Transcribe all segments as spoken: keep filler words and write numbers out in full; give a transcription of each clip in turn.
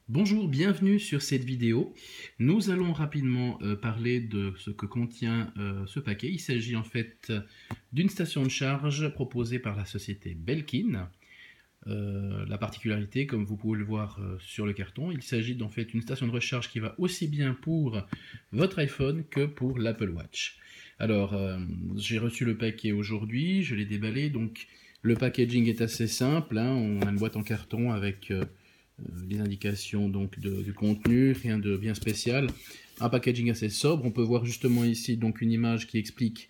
Bonjour, bienvenue sur cette vidéo. Nous allons rapidement euh, parler de ce que contient euh, ce paquet. Il s'agit en fait d'une station de charge proposée par la société Belkin. Euh, la particularité, comme vous pouvez le voir euh, sur le carton, il s'agit en fait d'une station de recharge qui va aussi bien pour votre iPhone que pour l'Apple Watch. Alors, euh, j'ai reçu le paquet aujourd'hui, je l'ai déballé, donc le packaging est assez simple, hein. On a une boîte en carton avec euh, les indications donc de, du contenu, rien de bien spécial. Un packaging assez sobre, on peut voir justement ici donc une image qui explique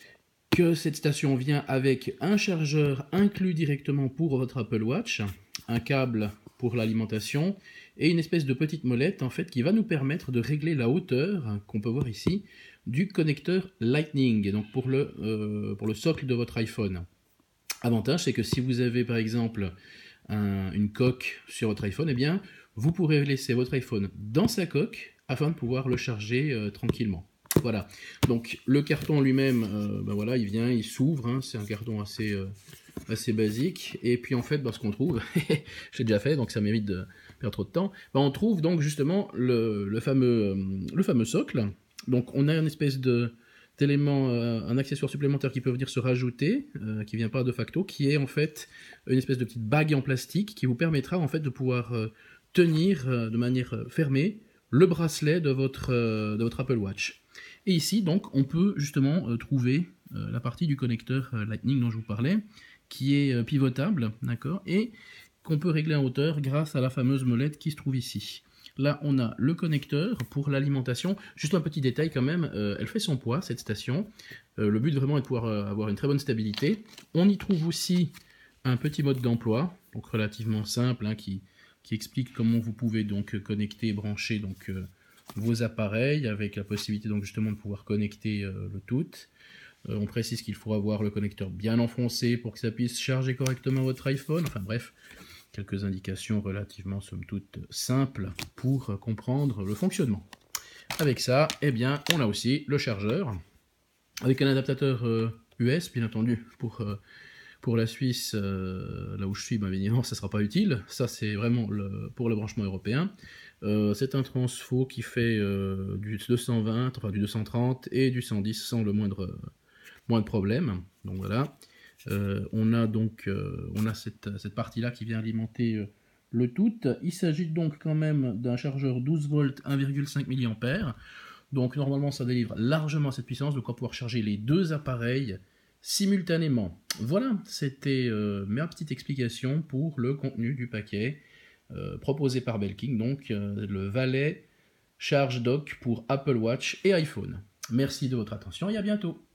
que cette station vient avec un chargeur inclus directement pour votre Apple Watch, un câble pour l'alimentation et une espèce de petite molette en fait qui va nous permettre de régler la hauteur qu'on peut voir ici du connecteur Lightning, donc pour le, euh, pour le socle de votre iPhone. Avantage, c'est que si vous avez par exemple un, une coque sur votre iPhone, eh bien vous pourrez laisser votre iPhone dans sa coque afin de pouvoir le charger euh, tranquillement. Voilà, donc le carton lui-même, euh, ben voilà, il vient, il s'ouvre, hein, c'est un carton assez, euh, assez basique, et puis en fait, ben, ce qu'on trouve, j'ai déjà fait, donc ça m'évite de perdre trop de temps, ben, on trouve donc justement le, le, fameux, le fameux socle. Donc on a une espèce de d'élément, euh, un accessoire supplémentaire qui peut venir se rajouter, euh, qui vient pas de facto, qui est en fait une espèce de petite bague en plastique qui vous permettra en fait de pouvoir euh, tenir euh, de manière fermée le bracelet de votre, euh, de votre Apple Watch. Et ici, donc, on peut justement euh, trouver euh, la partie du connecteur euh, Lightning dont je vous parlais, qui est euh, pivotable, d'accord, et qu'on peut régler en hauteur grâce à la fameuse molette qui se trouve ici. Là, on a le connecteur pour l'alimentation. Juste un petit détail quand même, euh, elle fait son poids, cette station. Euh, le but vraiment est de pouvoir euh, avoir une très bonne stabilité. On y trouve aussi un petit mode d'emploi, donc relativement simple, hein, qui, qui explique comment vous pouvez donc connecter et brancher donc, euh, vos appareils, avec la possibilité donc justement de pouvoir connecter euh, le tout. Euh, on précise qu'il faut avoir le connecteur bien enfoncé pour que ça puisse charger correctement votre iPhone. Enfin bref, quelques indications relativement somme toute simples pour comprendre le fonctionnement. Avec ça, eh bien, on a aussi le chargeur, avec un adaptateur euh, U S, bien entendu, pour... Euh, Pour la Suisse, euh, là où je suis, bien évidemment, ça ne sera pas utile. Ça, c'est vraiment le, pour le branchement européen. Euh, c'est un transfo qui fait euh, du deux cent vingt, enfin du deux cent trente et du cent dix sans le moindre, moindre problème. Donc voilà. Euh, on a donc euh, on a cette, cette partie-là qui vient alimenter euh, le tout. Il s'agit donc quand même d'un chargeur douze volts, un virgule cinq milliampères. Donc normalement, ça délivre largement cette puissance, donc on va pouvoir charger les deux appareils simultanément. Voilà, c'était euh, ma petite explication pour le contenu du paquet euh, proposé par Belkin, donc euh, le Valet Charge Dock pour Apple Watch et iPhone. Merci de votre attention et à bientôt.